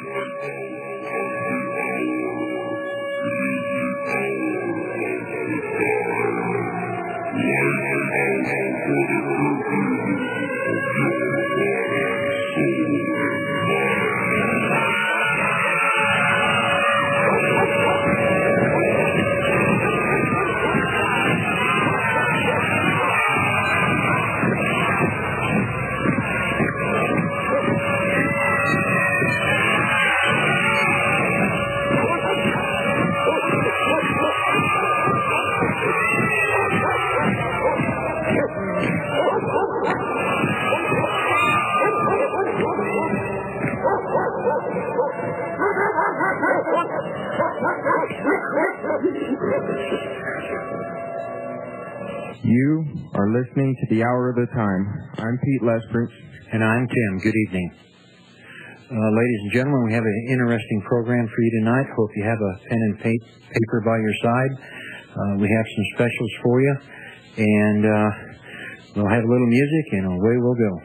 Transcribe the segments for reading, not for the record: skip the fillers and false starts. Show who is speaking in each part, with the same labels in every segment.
Speaker 1: You are listening to The Hour of the Time. I'm Pete Lesper.
Speaker 2: And I'm Tim. Good evening. Ladies and gentlemen, we have an interesting program for you tonight. Hope you have a pen and paper by your side. We have some specials for you. And we'll have a little music, and away we'll go.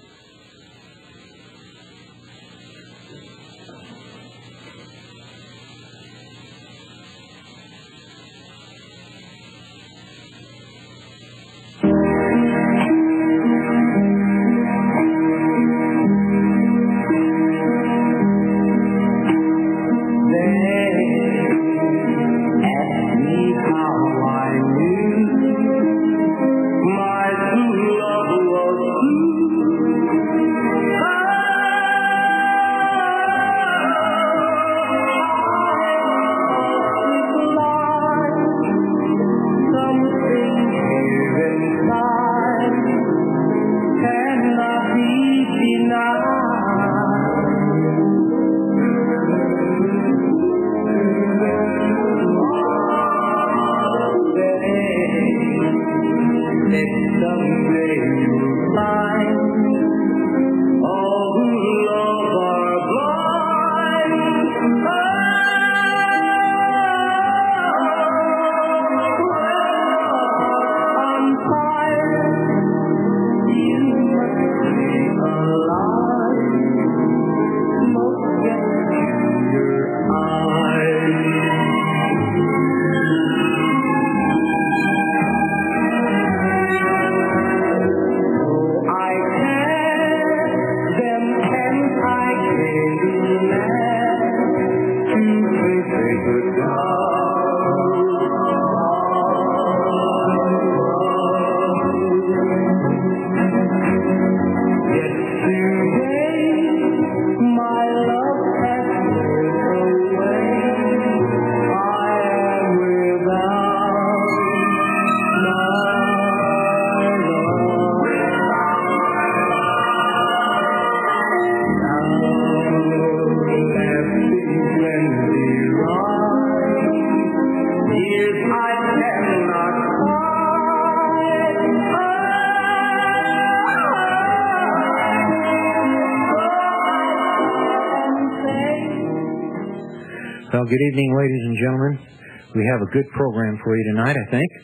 Speaker 2: Well, good evening, ladies and gentlemen. We have a good program for you tonight, I think.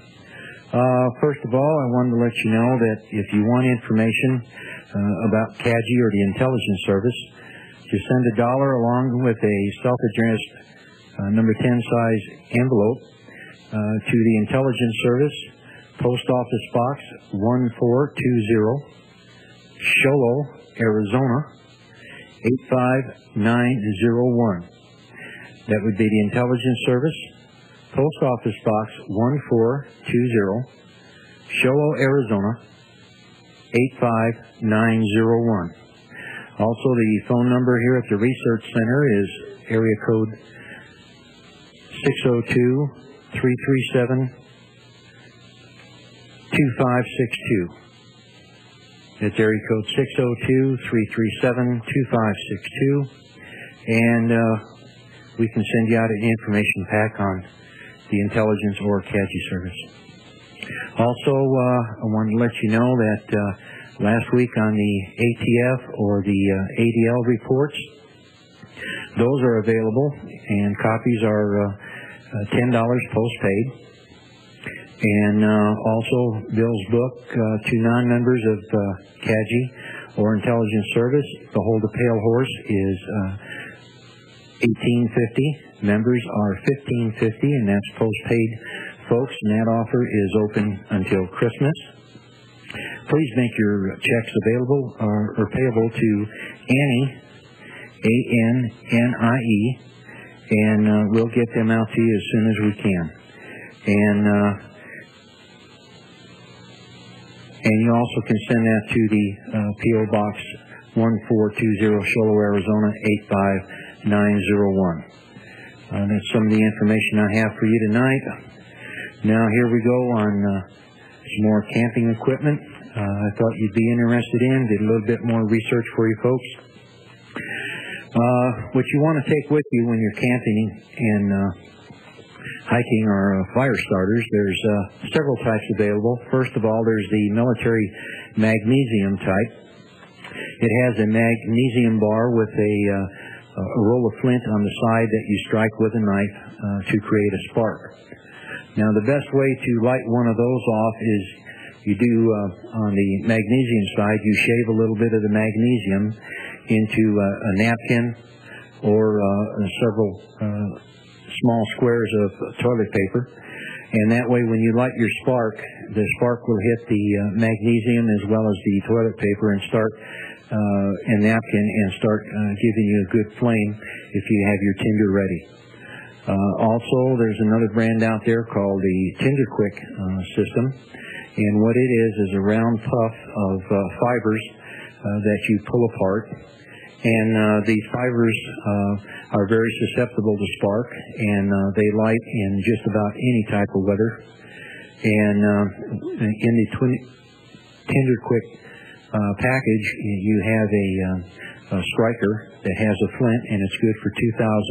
Speaker 2: First of all, I wanted to let you know that if you want information about CAGI or the Intelligence Service, just send $1 along with a self-addressed number 10 size envelope to the Intelligence Service, Post Office Box 1420, Shoalo, Arizona 85901. That would be the Intelligence Service, Post Office Box 1420, Shoalo, Arizona 85901. Also, the phone number here at the Research Center is area code 602-337-2562. That's area code 602-337-2562. And we can send you out an information pack on the Intelligence or CAGI Service. Also, I wanted to let you know that last week on the ATF or the ADL reports, those are available, and copies are $10 postpaid. And also, Bill's book to non-members of CAGI or Intelligence Service, Behold a Pale Horse, is $1,850. Members are $1,550, and that's postpaid, folks, and that offer is open until Christmas. Please make your checks available or payable to Annie, A-N-N-I-E, and we'll get them out to you as soon as we can. And you also can send that to the P.O. Box 1420, Shoalo, Arizona 85901. That's some of the information I have for you tonight. Now here we go on some more camping equipment. I thought you'd be interested in. Did a little bit more research for you folks. What you want to take with you when you're camping and hiking are fire starters. There's several types available. First of all, there's the military magnesium type. It has a magnesium bar with a roll of flint on the side that you strike with a knife to create a spark. Now, the best way to light one of those off is you do, on the magnesium side, you shave a little bit of the magnesium into a napkin or several small squares of toilet paper, and that way when you light your spark, the spark will hit the magnesium as well as the toilet paper and start a napkin and start giving you a good flame if you have your tinder ready. Also, there's another brand out there called the Tinder Quick system, and what it is a round puff of fibers that you pull apart. And these fibers are very susceptible to spark, and they light in just about any type of weather. And in the Tinder Quick package, you have a striker that has a flint, and it's good for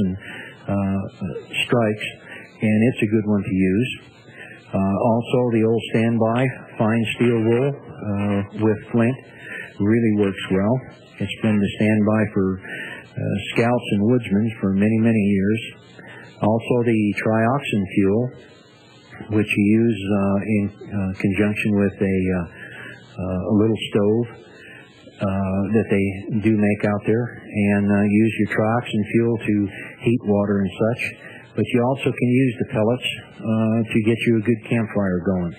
Speaker 2: 2,000 strikes, and it's a good one to use. Also, the old standby fine steel wool with flint really works well. It's been the standby for scouts and woodsmen for many, many years. Also, the trioxin fuel, which you use in conjunction with a little stove that they do make out there, and use your trioxin fuel to heat water and such. But you also can use the pellets to get you a good campfire going.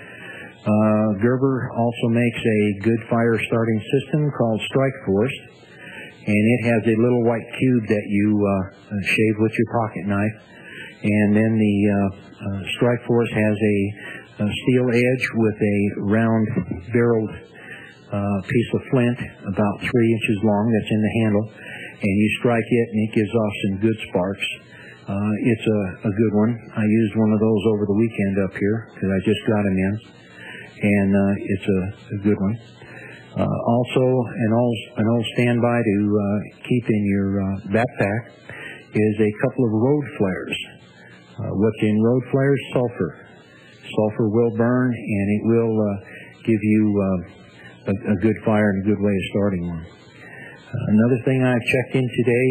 Speaker 2: Gerber also makes a good fire starting system called Strike Force, and it has a little white cube that you shave with your pocket knife, and then the Strike Force has a steel edge with a round barreled piece of flint about 3 inches long that's in the handle, and you strike it and it gives off some good sparks. It's a good one. I used one of those over the weekend up here because I just got them in. And it's a good one. Also, an old standby to keep in your backpack is a couple of road flares. What's in road flares? Sulfur. Sulfur will burn, and it will give you a good fire and a good way of starting one. Another thing I've checked in today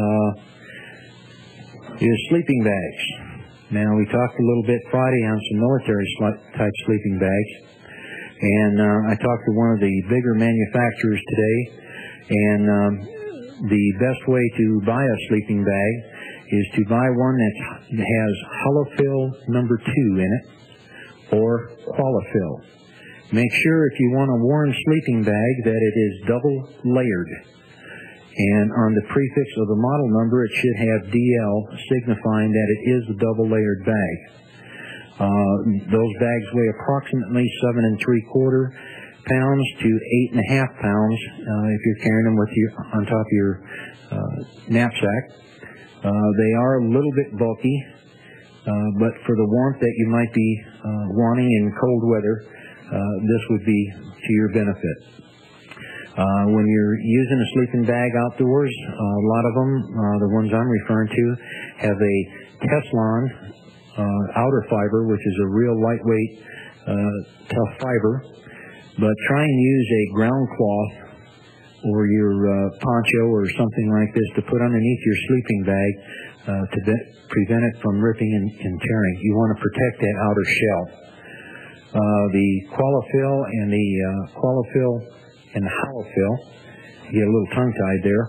Speaker 2: is sleeping bags. Now, we talked a little bit Friday on some military-type sleeping bags. And I talked to one of the bigger manufacturers today, and the best way to buy a sleeping bag is to buy one that has Holofill number 2 in it, or Qualifill. Make sure if you want a warm sleeping bag that it is double layered. And on the prefix of the model number, it should have DL, signifying that it is a double layered bag. Those bags weigh approximately 7 3/4 pounds to 8.5 pounds if you're carrying them with you on top of your knapsack. They are a little bit bulky, but for the warmth that you might be wanting in cold weather, this would be to your benefit. When you're using a sleeping bag outdoors, a lot of them, the ones I'm referring to, have a Teflon outer fiber, which is a real lightweight, tough fiber. But try and use a ground cloth or your poncho or something like this to put underneath your sleeping bag to prevent it from ripping and tearing. You want to protect that outer shell. The Qualifill and the Holofill, you get a little tongue-tied there.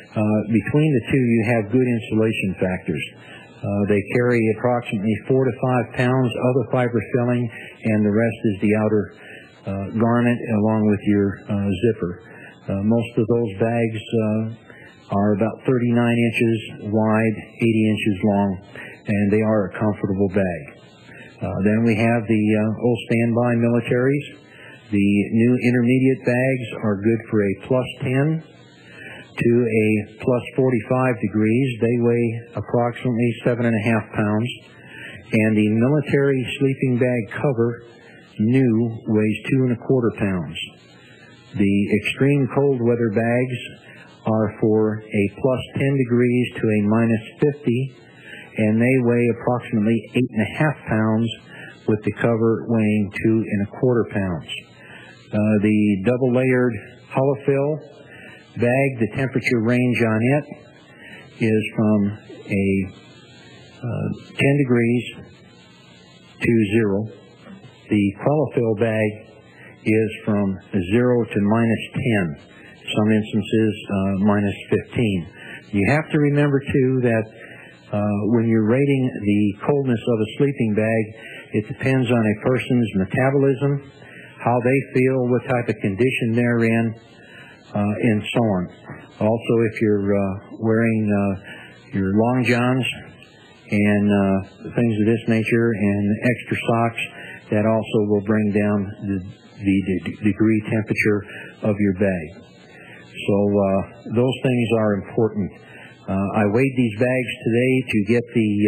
Speaker 2: Between the two, you have good insulation factors. They carry approximately 4 to 5 pounds of the fiber filling, and the rest is the outer garment along with your zipper. Most of those bags are about 39 inches wide, 80 inches long, and they are a comfortable bag. Then we have the old standby militaries. The new intermediate bags are good for a plus 10 to a plus 45 degrees. They weigh approximately 7.5 pounds. And the military sleeping bag cover, new, weighs 2.25 pounds. The extreme cold weather bags are for a plus 10 degrees to a minus 50, and they weigh approximately 8.5 pounds, with the cover weighing 2.25 pounds. The double-layered holofill bag, the temperature range on it is from a 10 degrees to 0. The Qualifill bag is from 0 to minus 10. Some instances minus 15. You have to remember, too, that when you're rating the coldness of a sleeping bag, it depends on a person's metabolism, how they feel, what type of condition they're in, and so on. Also, if you're wearing your long johns and things of this nature and extra socks, that also will bring down the degree temperature of your bag. So those things are important. I weighed these bags today to get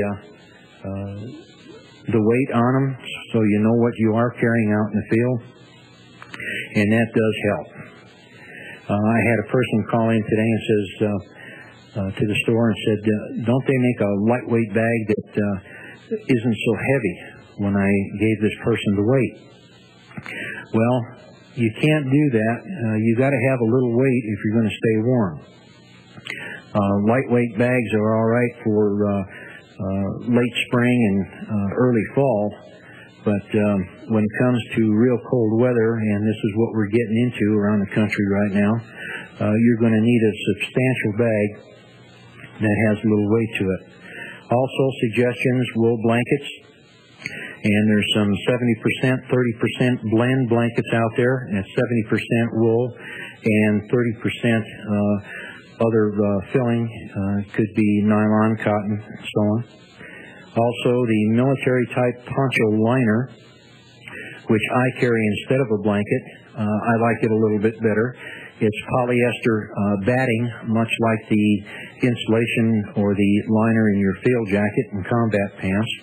Speaker 2: the weight on them, so you know what you are carrying out in the field, and that does help. I had a person call in today and says to the store and said, don't they make a lightweight bag that isn't so heavy, when I gave this person the weight? Well, you can't do that. You got to have a little weight if you're going to stay warm. Lightweight bags are all right for late spring and early fall, but when it comes to real cold weather, and this is what we're getting into around the country right now, you're going to need a substantial bag that has a little weight to it. Also, suggestions: wool blankets. And there's some 70%, 30% blend blankets out there, and 70% wool and 30% other filling. Could be nylon, cotton, and so on. Also, the military-type poncho liner, which I carry instead of a blanket. I like it a little bit better. It's polyester batting, much like the insulation or the liner in your field jacket and combat pants.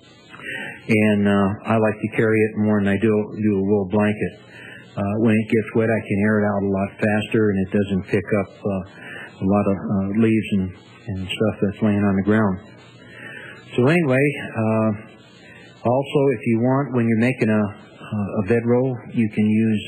Speaker 2: And I like to carry it more than I do a wool blanket. When it gets wet, I can air it out a lot faster, and it doesn't pick up a lot of leaves and stuff that's laying on the ground. So anyway, also if you want, when you're making a bedroll, you can use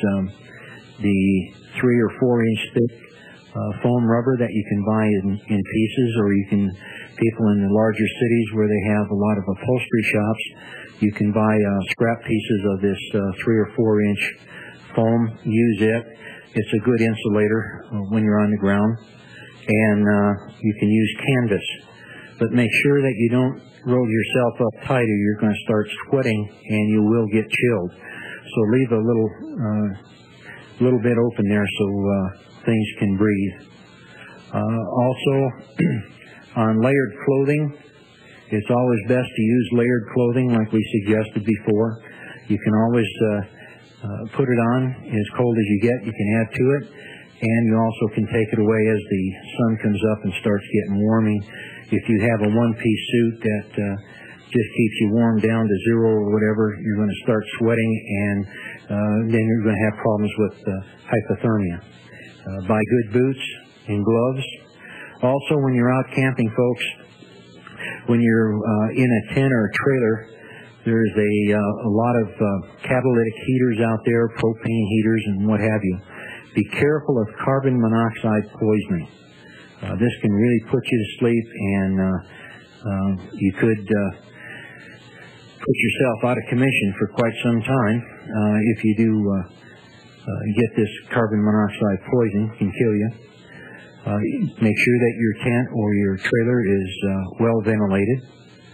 Speaker 2: the 3 or 4 inch thick foam rubber that you can buy in pieces, or you can, people in the larger cities where they have a lot of upholstery shops, you can buy scrap pieces of this 3 or 4 inch foam. Use it. It's a good insulator when you're on the ground. And you can use canvas. But make sure that you don't roll yourself up tight, or you're going to start sweating and you will get chilled. So leave a little bit open there so things can breathe. Also, on layered clothing, it's always best to use layered clothing like we suggested before. You can always put it on as cold as you get. You can add to it, and you also can take it away as the sun comes up and starts getting warming. If you have a one-piece suit that just keeps you warm down to 0 or whatever, you're going to start sweating, and then you're going to have problems with hypothermia. Buy good boots and gloves. Also, when you're out camping, folks, when you're in a tent or a trailer, there's a lot of catalytic heaters out there, propane heaters and what have you. Be careful of carbon monoxide poisoning. This can really put you to sleep, and you could put yourself out of commission for quite some time if you do get this carbon monoxide poison. It can kill you. Make sure that your tent or your trailer is well ventilated.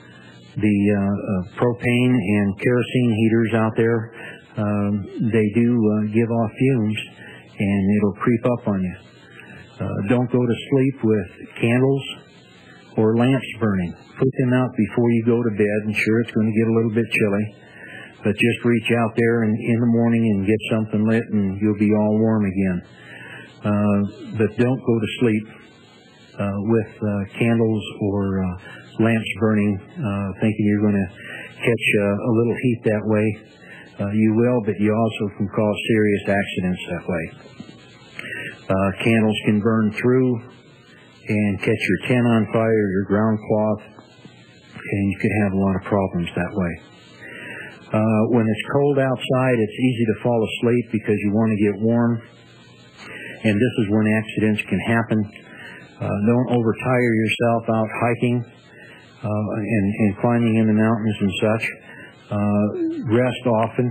Speaker 2: The propane and kerosene heaters out there, they do give off fumes, and it'll creep up on you. Don't go to sleep with candles or lamps burning. Put them out before you go to bed, and sure, it's going to get a little bit chilly, but just reach out there in the morning and get something lit, and you'll be all warm again. But don't go to sleep with candles or lamps burning, thinking you're going to catch a little heat that way. You will, but you also can cause serious accidents that way. Candles can burn through and catch your tent on fire, your ground cloth, and you could have a lot of problems that way. When it's cold outside, it's easy to fall asleep because you want to get warm, and this is when accidents can happen. Don't overtire yourself out hiking and climbing in the mountains and such. Rest often.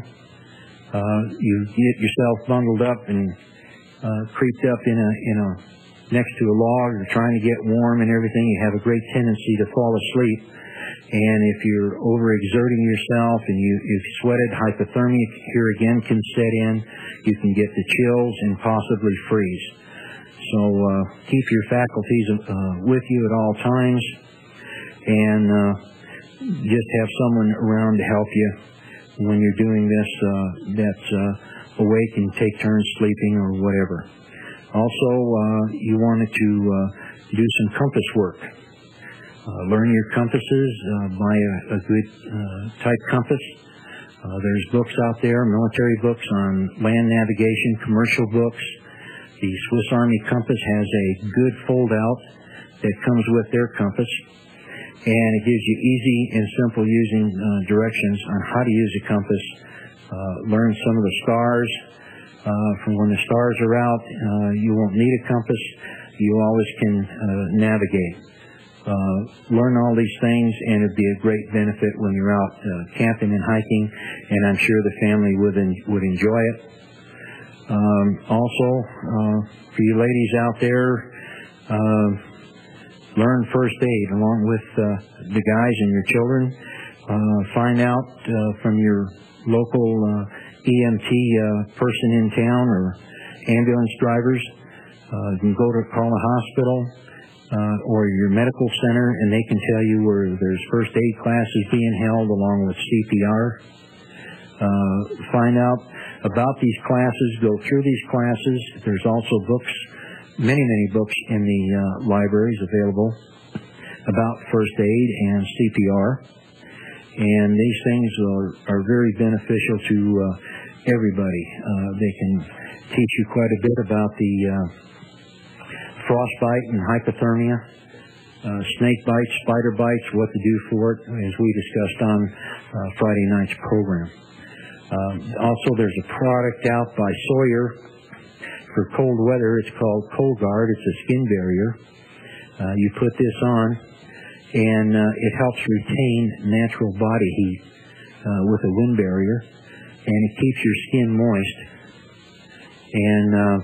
Speaker 2: You get yourself bundled up and creeped up in a next to a log, or trying to get warm and everything. You have a great tendency to fall asleep. And if you're overexerting yourself and you've sweated, hypothermia here again can set in. You can get the chills and possibly freeze. So keep your faculties with you at all times, and just have someone around to help you when you're doing this that's awake, and take turns sleeping or whatever. Also, you wanted to do some compass work. Learn your compasses, buy a good type compass. There's books out there, military books on land navigation, commercial books. The Swiss Army compass has a good fold-out that comes with their compass, and it gives you easy and simple using directions on how to use a compass. Learn some of the stars. From when the stars are out, you won't need a compass. You always can navigate. Learn all these things, and it'd be a great benefit when you're out camping and hiking, and I'm sure the family would enjoy it. Also, for you ladies out there, learn first aid along with the guys and your children. Find out from your local EMT person in town or ambulance drivers. You can call a hospital or your medical center, and they can tell you where there's first aid classes being held along with CPR. Find out about these classes, go through these classes. There's also books, many books in the libraries available about first aid and CPR. And these things are very beneficial to everybody. They can teach you quite a bit about the frostbite and hypothermia, snake bites, spider bites, what to do for it, as we discussed on Friday night's program. Also, there's a product out by Sawyer for cold weather. It's called Cold Guard. It's a skin barrier. You put this on, and it helps retain natural body heat with a wind barrier, and it keeps your skin moist. And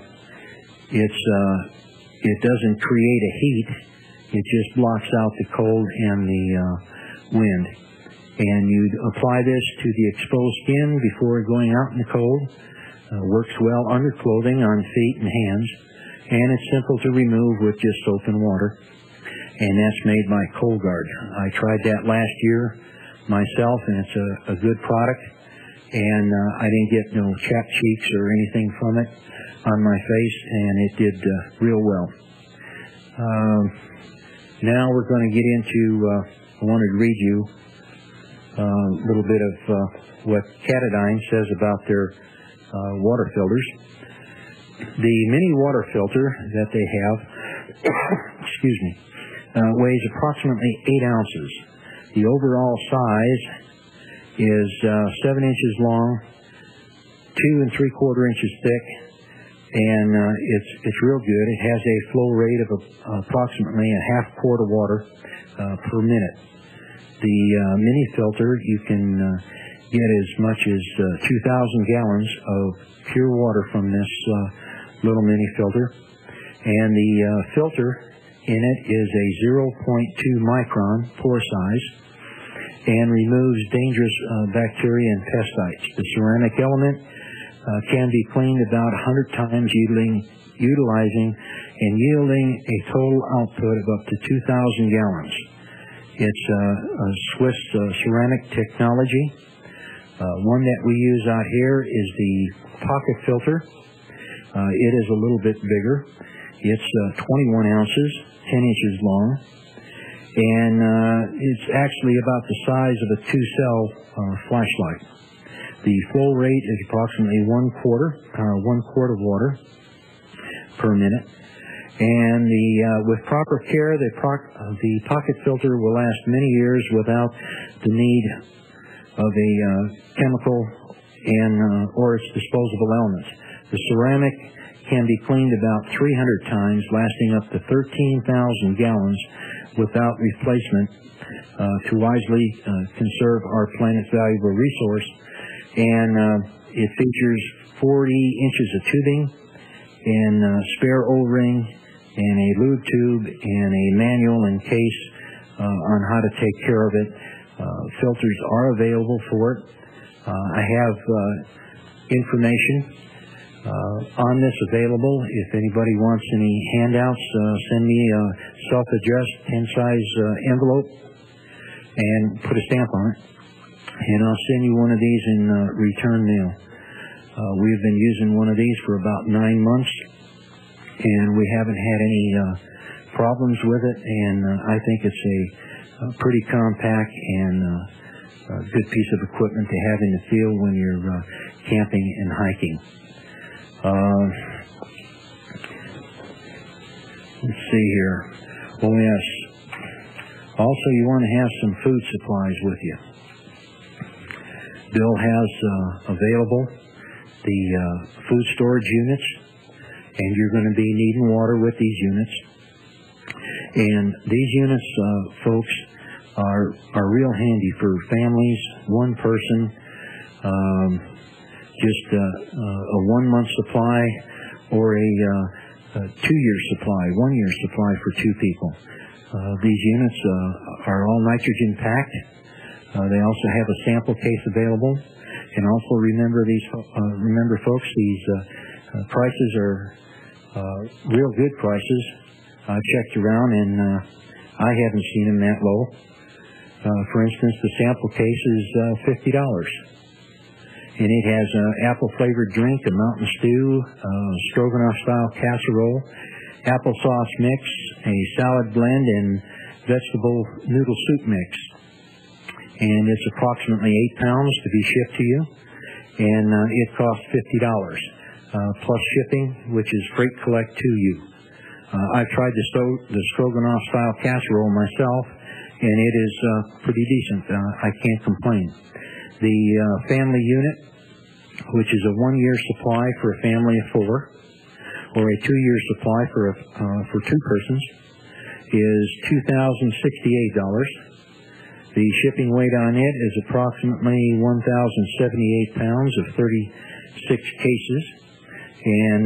Speaker 2: it doesn't create a heat. It just blocks out the cold and the wind. And you apply this to the exposed skin before going out in the cold. Works well under clothing, on feet and hands. And it's simple to remove with just soap and water. And that's made by Cold Guard. I tried that last year myself, and it's a good product. And I didn't get no chapped cheeks or anything from it on my face, and it did real well. Now we're going to get into, I wanted to read you a little bit of what Katadyn says about their water filters. The mini water filter that they have, weighs approximately 8 ounces. The overall size is 7 inches long, 2 3/4 inches thick, and it's real good. It has a flow rate of approximately a half quart of water per minute. The mini filter, you can get as much as 2,000 gallons of pure water from this little mini filter. And the filter in it is a 0.2 micron pore size and removes dangerous bacteria and pesticides. The ceramic element can be cleaned about 100 times, utilizing and yielding a total output of up to 2,000 gallons. It's a Swiss ceramic technology. One that we use out here is the pocket filter. It is a little bit bigger. It's 21 ounces, 10 inches long, and it's actually about the size of a 2-cell flashlight. The flow rate is approximately 1 quart of water per minute. And with proper care, the pocket filter will last many years without the need of a chemical or its disposable elements. The ceramic can be cleaned about 300 times, lasting up to 13,000 gallons without replacement to wisely conserve our planet's valuable resource. And it features 40 inches of tubing and spare O-ring and a lube tube and a manual and case on how to take care of it. Filters are available for it. I have information on this available. If anybody wants any handouts, send me a self-addressed 10-size envelope and put a stamp on it, and I'll send you one of these in return mail. We've been using one of these for about 9 months, and we haven't had any problems with it, and I think it's a pretty compact and a good piece of equipment to have in the field when you're camping and hiking. Let's see here. Oh, yes. Also, you want to have some food supplies with you. Bill has available the food storage units, and you're going to be needing water with these units. And these units, folks, are real handy for families, one person, just a 1-month supply, or a 2-year supply, 1-year supply for 2 people. These units are all nitrogen packed. They also have a sample case available. And also remember, folks, these prices are real good prices. I checked around, and I haven't seen them that low. For instance, the sample case is $50. And it has an apple-flavored drink, a mountain stew, stroganoff-style casserole, applesauce mix, a salad blend, and vegetable noodle soup mix. And it's approximately 8 pounds to be shipped to you, and it costs $50, plus shipping, which is freight collect to you. I've tried the stroganoff-style casserole myself, and it is pretty decent. I can't complain. The family unit, which is a 1-year supply for a family of 4, or a 2-year supply for 2 persons, is $2,068. The shipping weight on it is approximately 1,078 pounds of 36 cases. And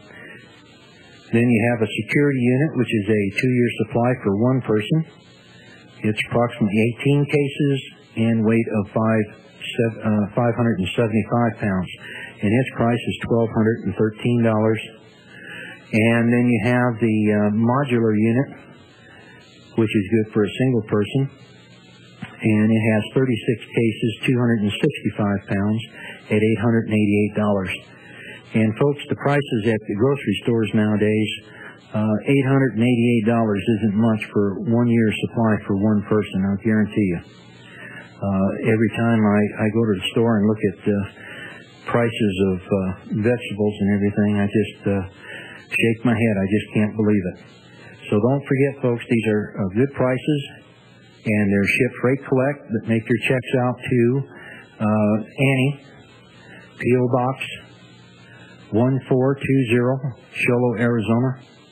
Speaker 2: then you have a security unit, which is a 2-year supply for 1 person. It's approximately 18 cases and weight of 575 pounds. And its price is $1,213. And then you have the modular unit, which is good for a single person. And it has 36 cases, 265 pounds at $888. And folks, the prices at the grocery stores nowadays, $888 isn't much for 1-year supply for 1 person, I'll guarantee you. Every time I go to the store and look at prices of vegetables and everything, I just shake my head. I just can't believe it. So don't forget, folks, these are good prices, and they're shipped freight collect. That make your checks out to Annie, P.O. Box 1420, Shoalo, Arizona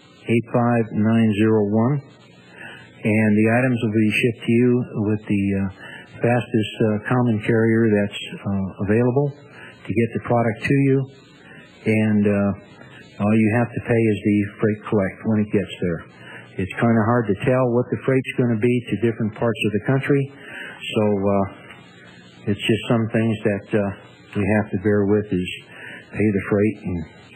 Speaker 2: 85901. And the items will be shipped to you with the fastest common carrier that's available to get the product to you. And All you have to pay is the freight collect when it gets there. It's kind of hard to tell what the freight's going to be to different parts of the country, so it's just some things that we have to bear with is pay the freight. And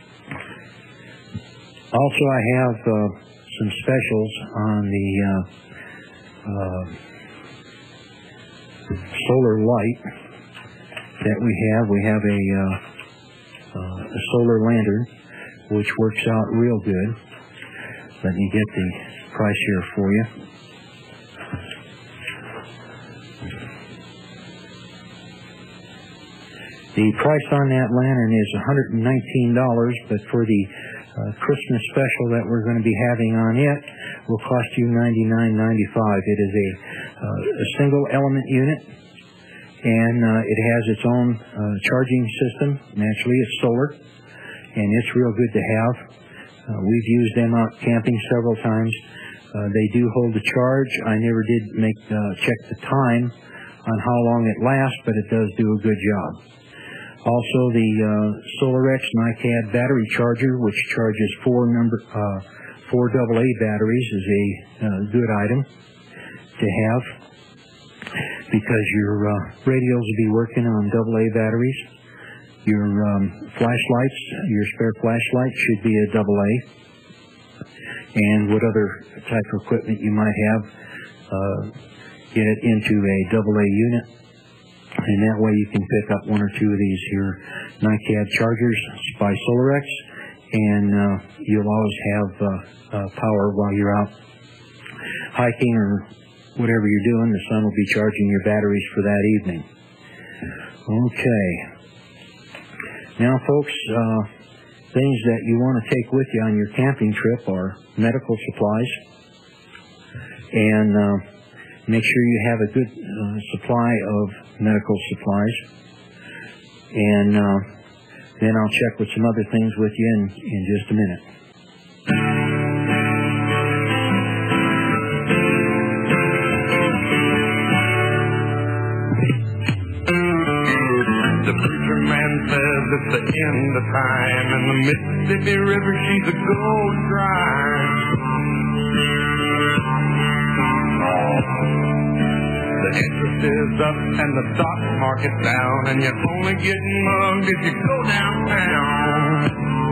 Speaker 2: also, I have some specials on the solar light that we have. We have a solar lantern, which works out real good. Let me get the price here for you. The price on that lantern is $119, but for the Christmas special that we're going to be having on it will cost you $99.95. It is a single element unit, and it has its own charging system. Naturally, it's solar, and it's real good to have. We've used them out camping several times. They do hold a charge. I never did check the time on how long it lasts, but it does do a good job. Also, the SolarX NiCad battery charger, which charges four AA batteries, is a good item to have because your radios will be working on AA batteries. Your flashlights, your spare flashlight should be a AA. And what other type of equipment you might have, get it into a AA unit. And that way you can pick up one or two of these here NiCad chargers by SolarX, and you'll always have power while you're out hiking or whatever you're doing. The sun will be charging your batteries for that evening. Okay. Now, folks, things that you want to take with you on your camping trip are medical supplies, and make sure you have a good supply of medical supplies. And then I'll check with some other things with you in just a minute.
Speaker 3: The preacher man says it's the end of time, and the Mississippi River, she's a gold dry. The interest is up and the stock market down, and you only get mugged if you go downtown.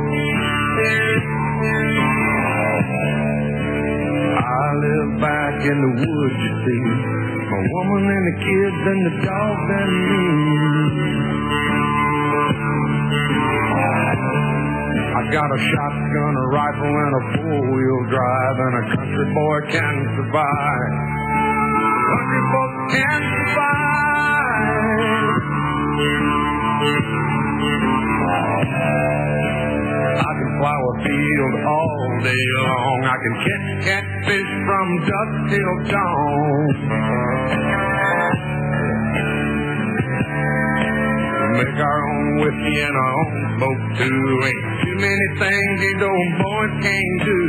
Speaker 3: I live back in the woods, you see, my woman and the kids and the dogs and me. I got a shotgun, a rifle, and a four-wheel drive, and a country boy can survive. Country folks can survive. I can plow a field all day long. I can catch catfish from dusk till dawn. Make our own whiskey and our own smoke too. Ain't too many things these old boys can't do.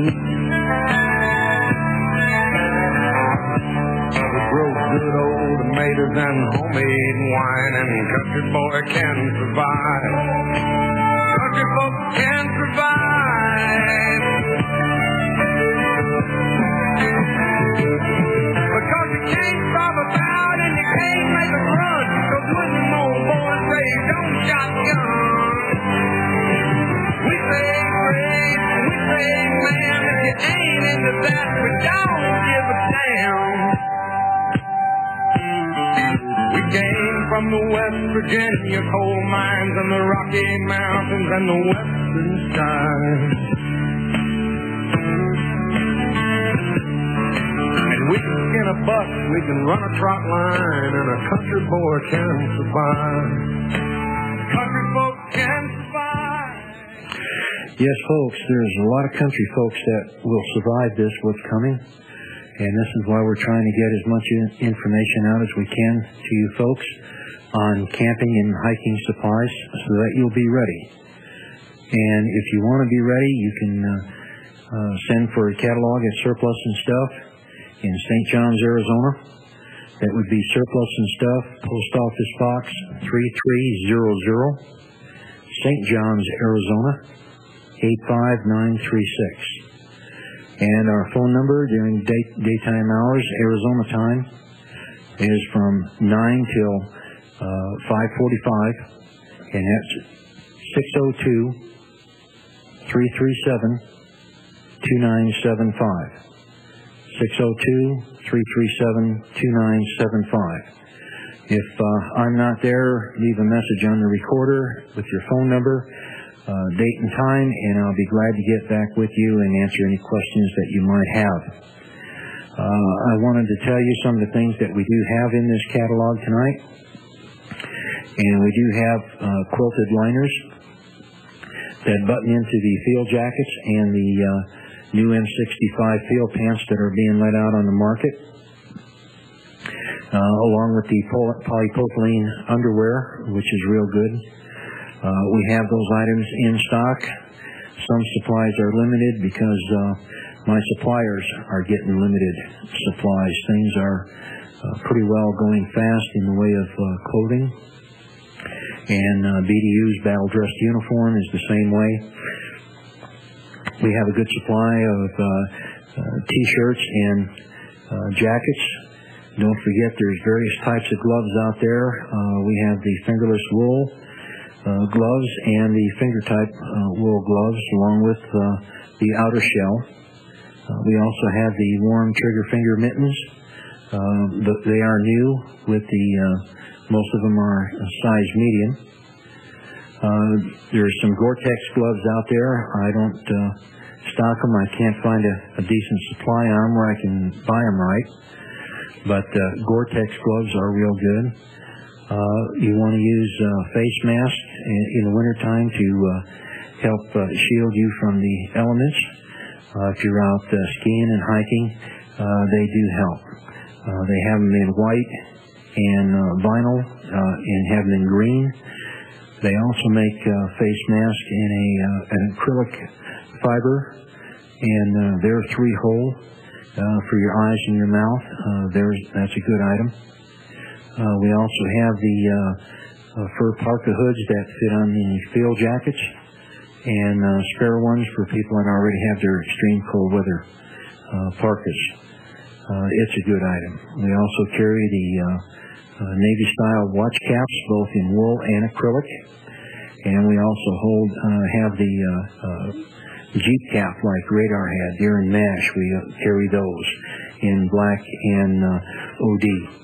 Speaker 3: We grow good old tomatoes and homemade wine, and country boy can survive. Country folks can survive. Because you can't starve about and you can't make a run. So when them old boys say don't shotgun, we say grace, we say man. If you ain't into that, we don't give a damn. We came from the West Virginia coal mines and the Rocky Mountains and the western skies. And we can skin a buck, we can run a trot line, and a country boy can survive. Country folks can survive.
Speaker 2: Yes, folks, there's a lot of country folks that will survive this, what's coming. And this is why we're trying to get as much information out as we can to you folks on camping and hiking supplies so that you'll be ready. And if you want to be ready, you can send for a catalog at Surplus and Stuff in St. John's, Arizona. That would be Surplus and Stuff, Post Office Box 3300, St. John's, Arizona And our phone number during daytime hours, Arizona time, is from 9 till 5:45, and that's 602-337-2975. 602-337-2975. If I'm not there, leave a message on the recorder with your phone number, date and time, and I'll be glad to get back with you and answer any questions that you might have. I wanted to tell you some of the things that we do have in this catalog tonight. And we do have quilted liners that button into the field jackets and the new M65 field pants that are being let out on the market, along with the polypropylene underwear, which is real good. We have those items in stock. Some supplies are limited because my suppliers are getting limited supplies. Things are pretty well going fast in the way of clothing. And BDU's battle dress uniform is the same way. We have a good supply of T-shirts and jackets. Don't forget there's various types of gloves out there. We have the fingerless wool gloves and the finger type wool gloves, along with the outer shell. We also have the warm trigger finger mittens. They are new with the most of them are size medium. There's some Gore-Tex gloves out there. I don't stock them. I can't find a decent supply on them where I can buy them right. But Gore-Tex gloves are real good. You want to use face masks in the wintertime to help shield you from the elements. If you're out skiing and hiking, they do help. They have them in white and vinyl, and have them in green. They also make face masks in an acrylic fiber, and they're 3-hole for your eyes and your mouth. That's a good item. We also have the fur parka hoods that fit on the field jackets, and spare ones for people that already have their extreme cold weather parkas. It's a good item. We also carry the Navy-style watch caps, both in wool and acrylic, and we also have the Jeep cap like Radar had during MASH. We carry those in black and OD.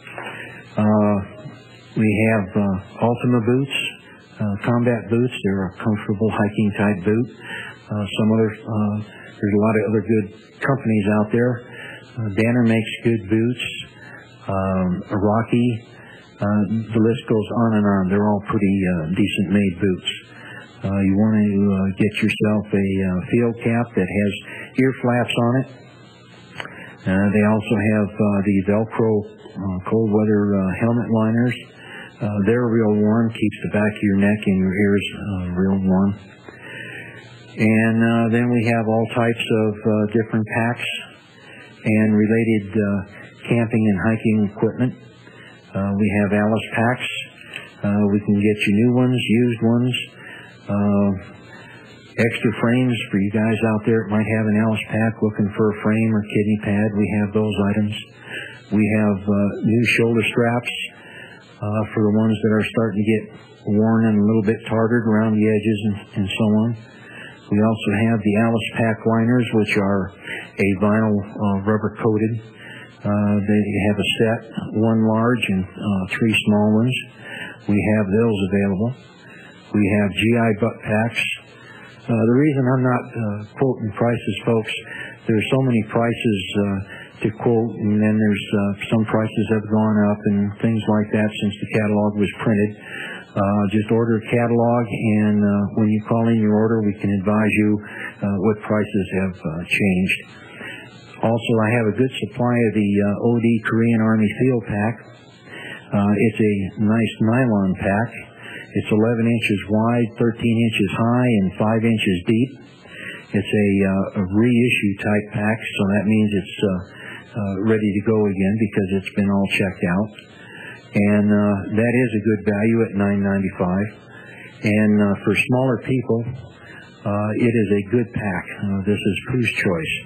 Speaker 2: We have Ultima boots, combat boots. They're a comfortable hiking type boot. There's a lot of other good companies out there. Danner makes good boots. Rocky. The list goes on and on. They're all pretty decent made boots. You want to get yourself a field cap that has ear flaps on it. They also have the Velcro cold weather helmet liners. They're real warm, keeps the back of your neck and your ears real warm. And then we have all types of different packs and related camping and hiking equipment. We have Alice packs. We can get you new ones, used ones, extra frames for you guys out there that might have an Alice pack looking for a frame or kidney pad. We have those items. We have new shoulder straps for the ones that are starting to get worn and a little bit tartared around the edges and so on. We also have the Alice pack liners, which are a vinyl rubber coated. They have a set, 1 large and 3 small ones. We have those available. We have GI butt packs. The reason I'm not quoting prices, folks, there's so many prices to quote, and then there's some prices have gone up and things like that since the catalog was printed. Just order a catalog, and when you call in your order, we can advise you what prices have changed. Also, I have a good supply of the OD Korean Army Field Pack. It's a nice nylon pack. It's 11 inches wide, 13 inches high, and 5 inches deep. It's a reissue type pack, so that means it's ready to go again because it's been all checked out. And that is a good value at $9.95. And for smaller people, It is a good pack. This is Pooh's Choice.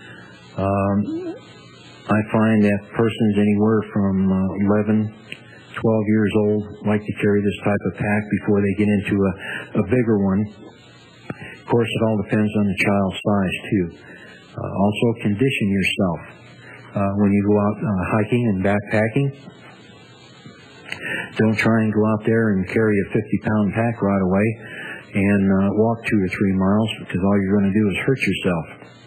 Speaker 2: I find that persons anywhere from 11, 12 years old like to carry this type of pack before they get into a bigger one. Of course, it all depends on the child's size, too. Also, condition yourself when you go out hiking and backpacking. Don't try and go out there and carry a 50-pound pack right away and walk 2 or 3 miles, because all you're going to do is hurt yourself.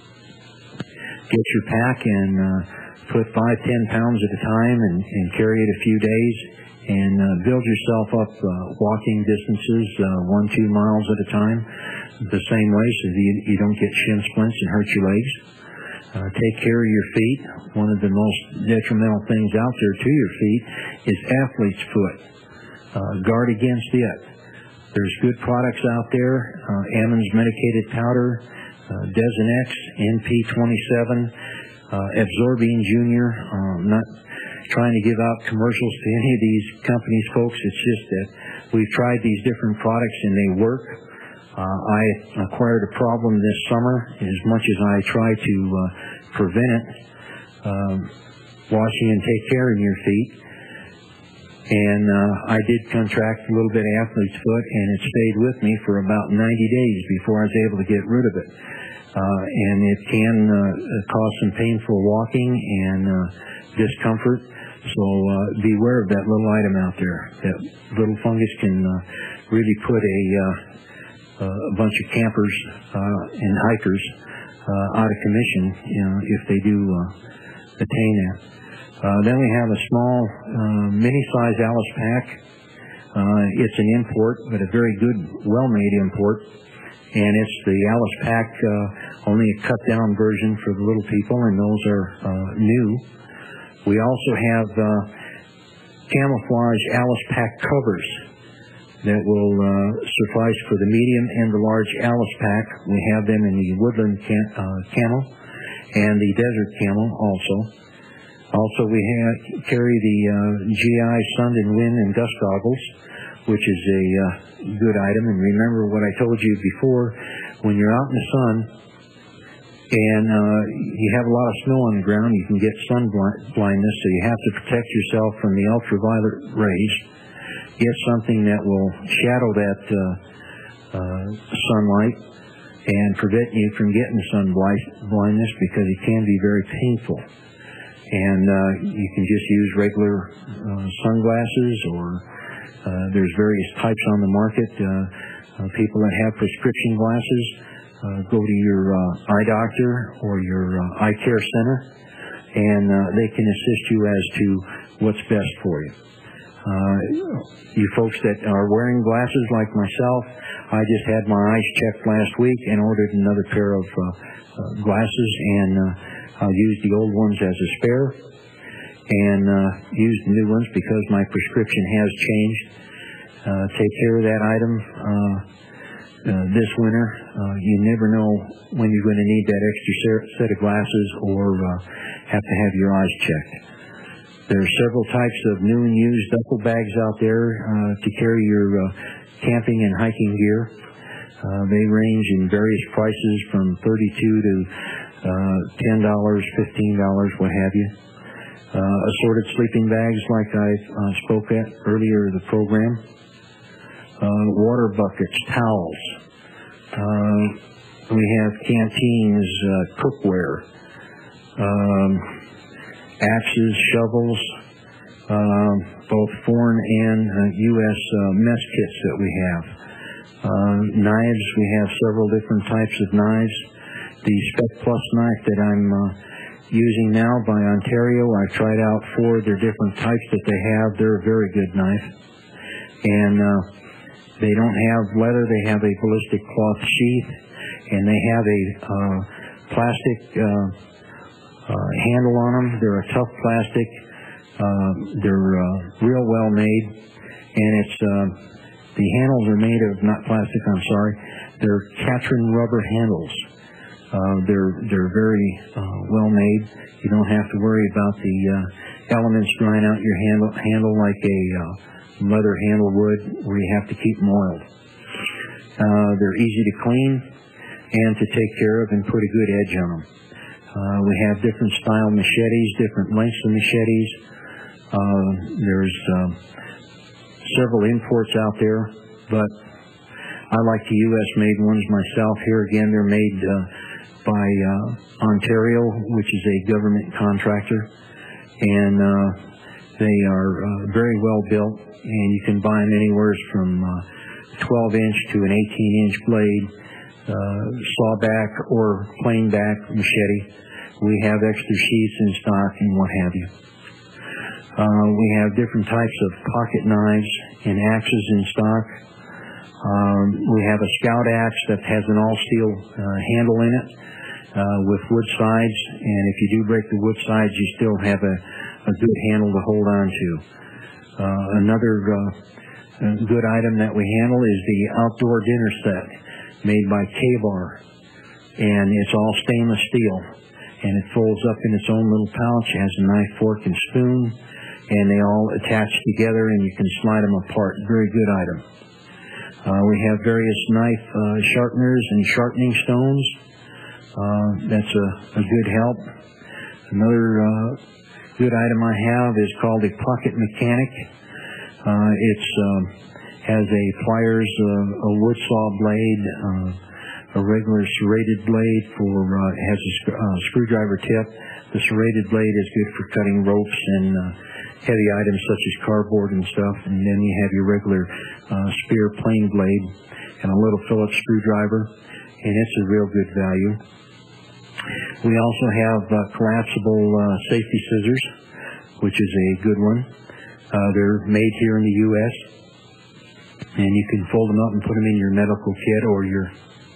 Speaker 2: Get your pack and put 5-10 pounds at a time and carry it a few days, and build yourself up walking distances 1-2 miles at a time the same way, so you don't get shin splints and hurt your legs. Take care of your feet. One of the most detrimental things out there to your feet is athlete's foot. Guard against it. There's good products out there. Ammons medicated powder, Desonex, NP27, Absorbine Junior. I'm not trying to give out commercials to any of these companies, folks. It's just that we've tried these different products and they work. I acquired a problem this summer. As much as I try to prevent it, washing and take care of your feet. And I did contract a little bit of athlete's foot, and it stayed with me for about 90 days before I was able to get rid of it. And it can cause some painful walking and discomfort. So beware of that little item out there. That little fungus can really put a bunch of campers and hikers out of commission, if they do attain that. Then we have a small mini-size Alice pack. It's an import, but a very good, well-made import. And it's the Alice pack, only a cut-down version for the little people, and those are new. We also have camouflage Alice pack covers that will suffice for the medium and the large Alice pack. We have them in the woodland camo and the desert camo also. Also, we carry the GI sun and wind and dust goggles, which is a good item. And remember what I told you before, when you're out in the sun and you have a lot of snow on the ground, you can get sun blindness, so you have to protect yourself from the ultraviolet rays. Get something that will shadow that sunlight and prevent you from getting sun blindness, because it can be very painful. And you can just use regular sunglasses, or there's various types on the market. People that have prescription glasses, go to your eye doctor or your eye care center, and they can assist you as to what's best for you. You folks that are wearing glasses like myself, I just had my eyes checked last week and ordered another pair of glasses, and I'll use the old ones as a spare and use the new ones because my prescription has changed. Take care of that item this winter. You never know when you're going to need that extra set of glasses or have to have your eyes checked. There are several types of new and used duffel bags out there to carry your camping and hiking gear. They range in various prices from $32 to $10, $15, what have you. Assorted sleeping bags like I spoke at earlier in the program. Water buckets, towels. We have canteens, cookware. Axes, shovels, both foreign and U.S. mess kits that we have. Knives, we have several different types of knives. The Spec Plus knife that I'm using now by Ontario, I've tried out 4 of their different types that they have. They're a very good knife. And they don't have leather, they have a ballistic cloth sheath, and they have a plastic handle on them. They're a tough plastic. They're real well made, and it's the handles are made of, not plastic, I'm sorry, they're Catron rubber handles. They're very well made. You don't have to worry about the elements drying out your handle like a leather handle would, where you have to keep them oiled. They're easy to clean. and to take care of and put a good edge on them. We have different style machetes, different lengths of machetes. There's several imports out there, but I like the U.S.-made ones myself. Here again, they're made by Ontario, which is a government contractor, and they are very well built, and you can buy them anywhere from 12-inch to an 18-inch blade, sawback or plain back machete. We have extra sheaths in stock and what have you. We have different types of pocket knives and axes in stock. We have a Scout axe that has an all-steel handle in it with wood sides, and if you do break the wood sides, you still have a good handle to hold on to. Another good item that we handle is the outdoor dinner set made by K-Bar, and it's all stainless steel, and it folds up in its own little pouch, has a knife, fork, and spoon, and they all attach together, and you can slide them apart. Very good item. We have various knife sharpeners and sharpening stones. That's a good help. Another good item I have is called a Pocket Mechanic. It has a pliers, a wood saw blade, a regular serrated blade has a screwdriver tip. The serrated blade is good for cutting ropes and heavy items such as cardboard and stuff. And then you have your regular spear plain blade and a little Phillips screwdriver, and it's a real good value. We also have collapsible safety scissors, which is a good one. They're made here in the U.S., and you can fold them up and put them in your medical kit or your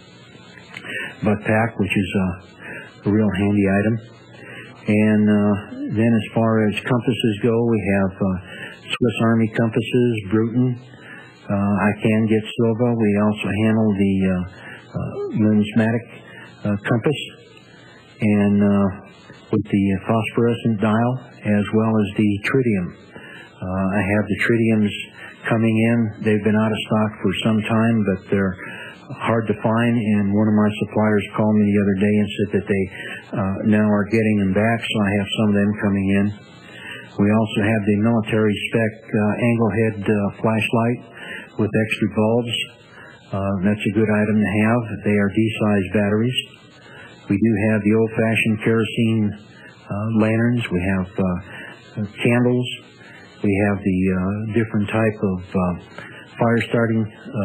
Speaker 2: butt pack, which is a real handy item. And then as far as compasses go, we have Swiss Army compasses, Bruton. I can get Silva. We also handle the numismatic compass, and with the phosphorescent dial, as well as the tritium. I have the tritiums coming in. They've been out of stock for some time, but they're hard to find, and one of my suppliers called me the other day and said that they now are getting them back, so I have some of them coming in. We also have the military spec angle head flashlight with extra bulbs. That's a good item to have. They are D-size batteries. We do have the old-fashioned kerosene lanterns. We have candles. We have the different type of fire starting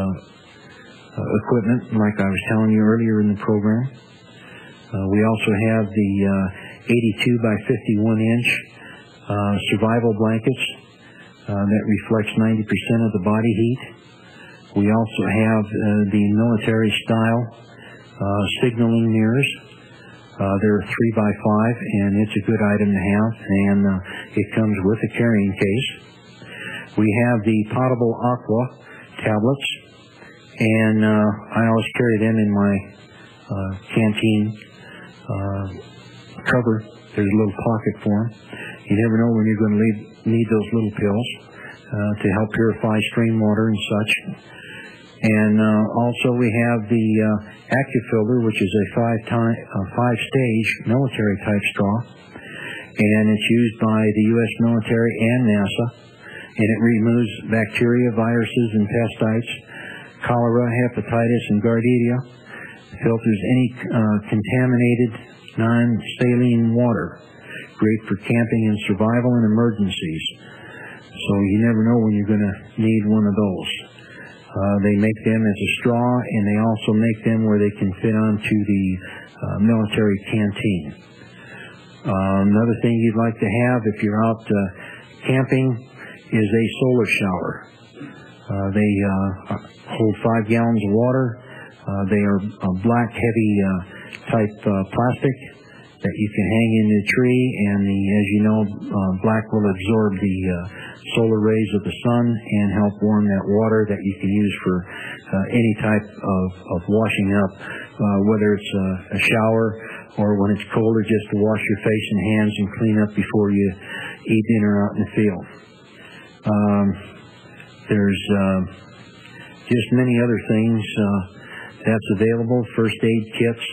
Speaker 2: equipment, like I was telling you earlier in the program. We also have the 82 by 51 inch survival blankets that reflects 90% of the body heat. We also have the military style signaling mirrors. They're 3 by 5, and it's a good item to have, and it comes with a carrying case. We have the potable aqua tablets, and I always carry them in my canteen cover. There's a little pocket for them. You never know when you're going to need those little pills to help purify stream water and such. And also we have the AccuFilter, which is a five-stage military-type straw, and it's used by the U.S. military and NASA, and it removes bacteria, viruses, and pestites, cholera, hepatitis, and Giardia. It filters any contaminated non-saline water. Great for camping and survival and emergencies. So you never know when you're going to need one of those. They make them as a straw, and they also make them where they can fit onto the military canteen. Another thing you'd like to have if you're out camping is a solar shower. They hold 5 gallons of water. They are a black, heavy type plastic that you can hang in the tree, and as you know, black will absorb the solar rays of the sun and help warm that water that you can use for any type of washing up, whether it's a shower or when it's colder, just to wash your face and hands and clean up before you eat dinner out in the field. There's just many other things That's available. First aid kits.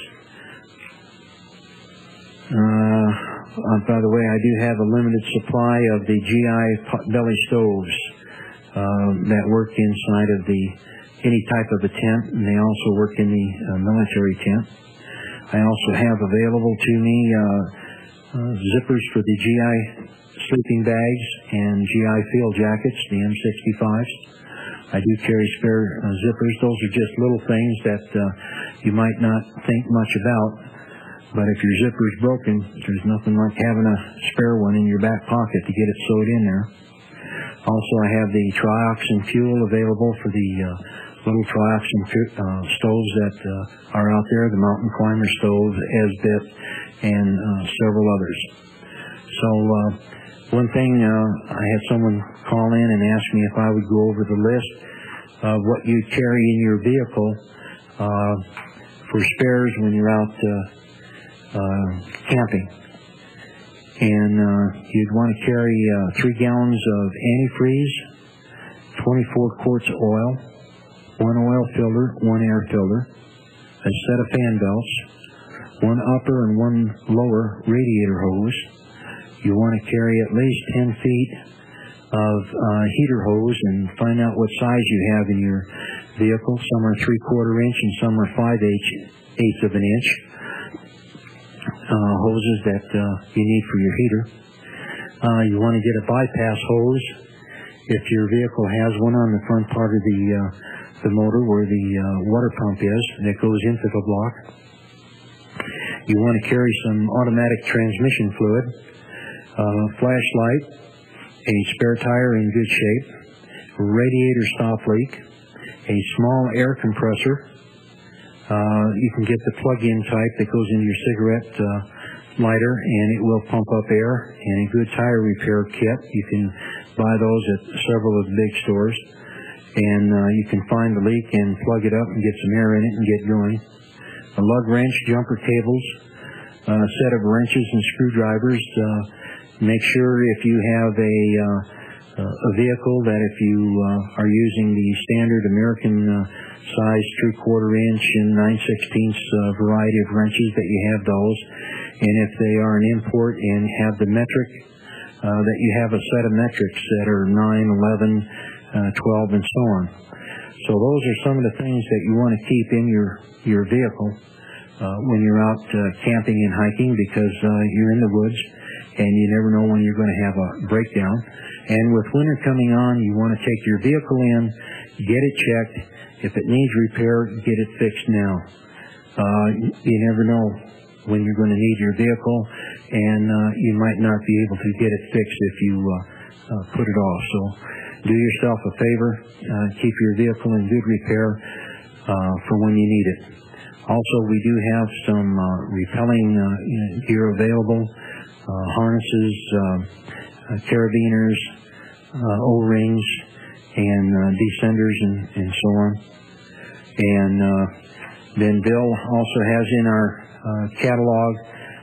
Speaker 2: By the way, I do have a limited supply of the GI belly stoves that work inside of any type of a tent, and they also work in the military tent. I also have available to me zippers for the GI sleeping bags and GI field jackets, the M65s. I do carry spare zippers. Those are just little things that you might not think much about, but if your zipper is broken, there's nothing like having a spare one in your back pocket to get it sewed in there. Also, I have the trioxin fuel available for the little trioxin stoves that are out there, the Mountain Climber stove, Esbit, and several others. So one thing, I had someone call in and ask me if I would go over the list of what you carry in your vehicle for spares when you're out camping. And you'd want to carry 3 gallons of antifreeze, 24 quarts of oil, 1 oil filter, 1 air filter, a set of fan belts, 1 upper and 1 lower radiator hose. You want to carry at least 10 feet of heater hose, and find out what size you have in your vehicle. Some are 3/4 inch and some are 5/8 of an inch hoses that you need for your heater. You want to get a bypass hose if your vehicle has one on the front part of the motor where the water pump is that goes into the block. You want to carry some automatic transmission fluid, flashlight, a spare tire in good shape, radiator stop leak, a small air compressor. You can get the plug-in type that goes into your cigarette lighter, and it will pump up air, and a good tire repair kit. You can buy those at several of the big stores, and you can find the leak and plug it up and get some air in it and get going. A lug wrench, jumper cables, a set of wrenches and screwdrivers. Make sure if you have a vehicle that if you are using the standard American size 3/4 inch and 9/16 variety of wrenches, that you have those. And if they are an import and have the metric, that you have a set of metrics that are 9, 11, 12, and so on. So those are some of the things that you want to keep in your vehicle when you're out camping and hiking, because you're in the woods and you never know when you're going to have a breakdown. And with winter coming on, you want to take your vehicle in, get it checked. If it needs repair, get it fixed now. You never know when you're going to need your vehicle, and you might not be able to get it fixed if you put it off. So do yourself a favor, keep your vehicle in good repair for when you need it. Also, we do have some repelling gear available, harnesses, carabiners, O-rings, and descenders, and so on. And then Bill also has in our catalog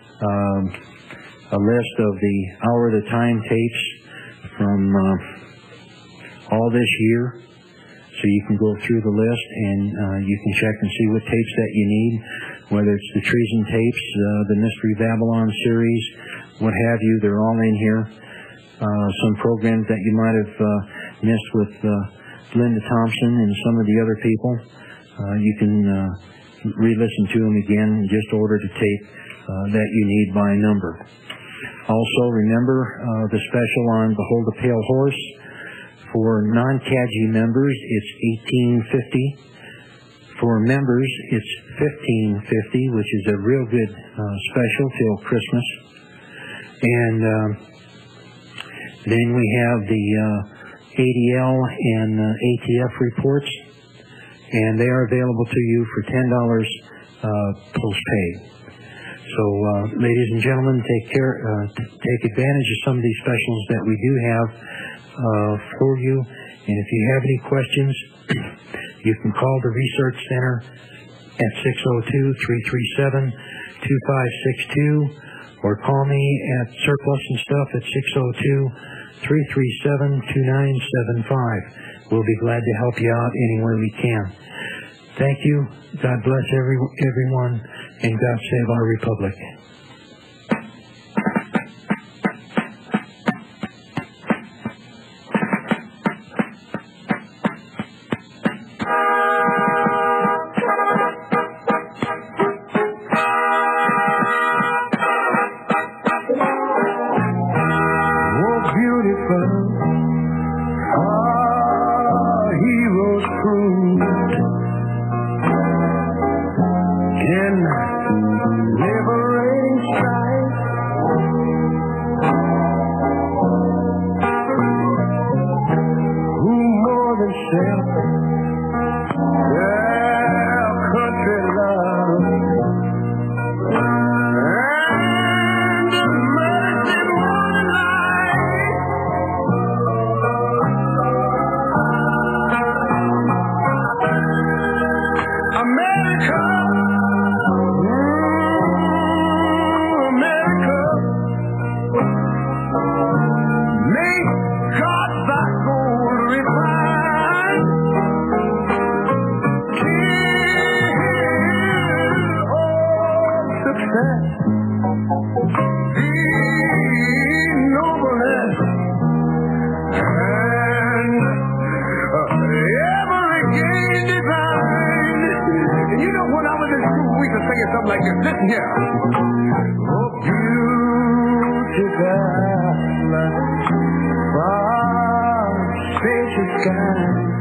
Speaker 2: a list of the Hour of the Time tapes from all this year. So you can go through the list and you can check and see what tapes that you need, whether it's the Treason tapes, the Mystery Babylon series, what have you. They're all in here. Some programs that you might have missed with Linda Thompson and some of the other people, you can re-listen to them again and just order the tape that you need by number. Also, remember the special on Behold a Pale Horse. For non-CAGI members, it's $18.50. For members, it's $15.50, which is a real good special till Christmas. And then we have the ADL and ATF reports, and they are available to you for $10 post-pay. So, ladies and gentlemen, take advantage of some of these specials that we do have for you. And if you have any questions, you can call the Research Center at 602-337-2562, or call me at Surplus and Stuff at 602-337-2975. We'll be glad to help you out any way we can. Thank you. God bless everyone, and God save our republic.
Speaker 3: Like this. Listen here. Oh, beautiful, far, spacious sky.